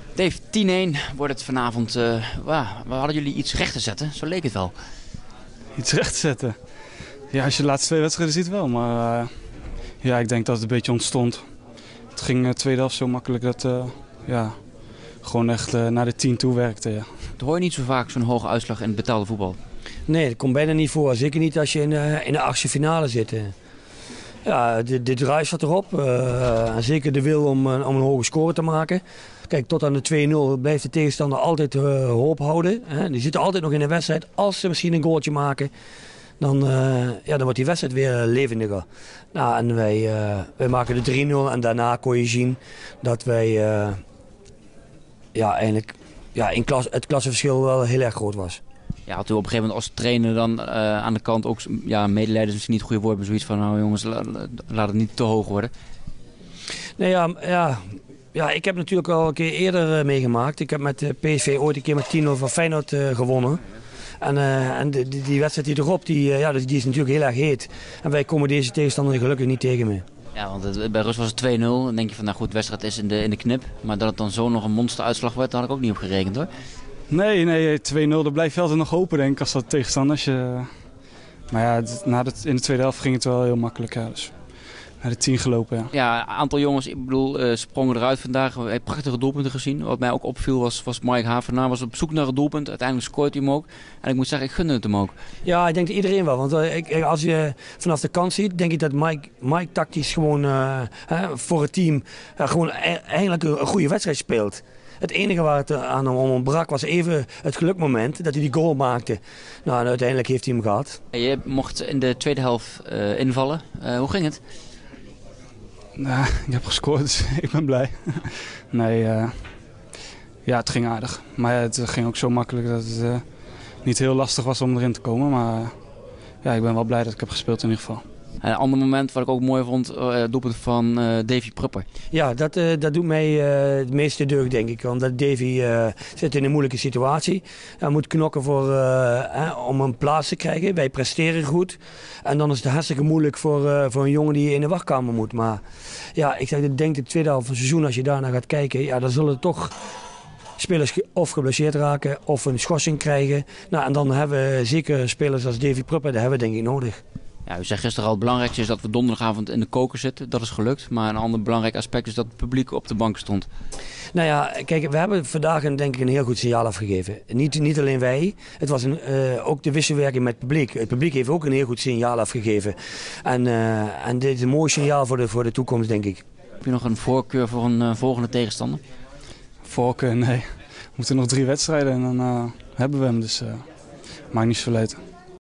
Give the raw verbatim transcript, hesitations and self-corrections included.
Dave, tien-een wordt het vanavond. Uh, wow, we hadden jullie iets recht te zetten, zo leek het wel. Iets recht te zetten? Ja, als je de laatste twee wedstrijden ziet wel. Maar uh, ja, ik denk dat het een beetje ontstond. Het ging de uh, tweede helft zo makkelijk dat uh, ja, gewoon echt uh, naar de tien toe werkte. Ja. Dat hoor je niet zo vaak, zo'n hoge uitslag in het betaalde voetbal. Nee, dat komt bijna niet voor. Zeker niet als je in, uh, in de achtste finale zit. Ja, de, de drive zat erop. Uh, en zeker de wil om, uh, om een hoge score te maken. Kijk, tot aan de twee nul blijft de tegenstander altijd uh, hoop houden. Hè. Die zitten altijd nog in de wedstrijd. Als ze misschien een goaltje maken, dan, uh, ja, dan wordt die wedstrijd weer uh, levendiger. Nou, en wij, uh, wij maken de drie nul en daarna kon je zien dat wij uh, ja, eigenlijk ja, in klas, het klassenverschil wel heel erg groot was. Ja, had u op een gegeven moment als trainer dan uh, aan de kant ook, ja, medelijden is misschien niet het goede woord, maar zoiets van, nou jongens, la, laat het niet te hoog worden? Nee, ja, ja, ja, ik heb natuurlijk al een keer eerder uh, meegemaakt. Ik heb met uh, P S V ooit een keer met tien nul van Feyenoord uh, gewonnen. En, uh, en die, die wedstrijd die erop, die, uh, ja, die is natuurlijk heel erg heet. En wij komen deze tegenstander gelukkig niet tegen mee. Ja, want het, bij rust was het twee nul. Dan denk je van, nou goed, de wedstrijd is in de, in de knip. Maar dat het dan zo nog een monsteruitslag werd, daar had ik ook niet op gerekend hoor. Nee, nee, twee nul, daar blijf je altijd nog hopen denk ik als dat tegenstanders. Je... Maar ja, na de, in de tweede helft ging het wel heel makkelijk. Ja, dus naar de tien gelopen, ja. Ja, een aantal jongens, ik bedoel, uh, sprongen eruit vandaag. We hebben prachtige doelpunten gezien. Wat mij ook opviel was, was Mike Havenaar was op zoek naar een doelpunt. Uiteindelijk scoort hij hem ook. En ik moet zeggen, ik gunde het hem ook. Ja, ik denk dat iedereen wel. Want uh, ik, als je vanaf de kant ziet, denk ik dat Mike, Mike tactisch gewoon uh, uh, voor het team uh, gewoon e- eigenlijk een, een goede wedstrijd speelt. Het enige waar het aan hem ontbrak was even het gelukmoment dat hij die goal maakte. Nou, en uiteindelijk heeft hij hem gehad. Je mocht in de tweede helft uh, invallen. Uh, hoe ging het? Nou, ik heb gescoord, dus ik ben blij. Nee, uh, ja, het ging aardig. Maar ja, het ging ook zo makkelijk dat het uh, niet heel lastig was om erin te komen. Maar uh, ja, ik ben wel blij dat ik heb gespeeld in ieder geval. Een ander moment wat ik ook mooi vond, uh, doelpunt van uh, Davy Prupper. Ja, dat, uh, dat doet mij uh, het meeste deugd, denk ik. Omdat Davy uh, zit in een moeilijke situatie. Hij moet knokken voor, uh, eh, om een plaats te krijgen. Wij presteren goed. En dan is het hartstikke moeilijk voor, uh, voor een jongen die in de wachtkamer moet. Maar ja, ik zeg, ik denk de tweede helft van het seizoen, als je daarna gaat kijken, ja, dan zullen toch spelers of geblesseerd raken of een schorsing krijgen. Nou, en dan hebben we zeker spelers als Davy Prupper, dat hebben we denk ik nodig. Ja, u zei gisteren al, het belangrijkste is dat we donderdagavond in de koker zitten. Dat is gelukt. Maar een ander belangrijk aspect is dat het publiek op de bank stond. Nou ja, kijk, we hebben vandaag een, denk ik een heel goed signaal afgegeven. Niet, niet alleen wij. Het was een, uh, ook de wisselwerking met het publiek. Het publiek heeft ook een heel goed signaal afgegeven. En, uh, en dit is een mooi signaal voor de, voor de toekomst, denk ik. Heb je nog een voorkeur voor een uh, volgende tegenstander? Voorkeur, nee. We moeten nog drie wedstrijden en dan uh, hebben we hem. Dus uh, maakt niet zoveel uit.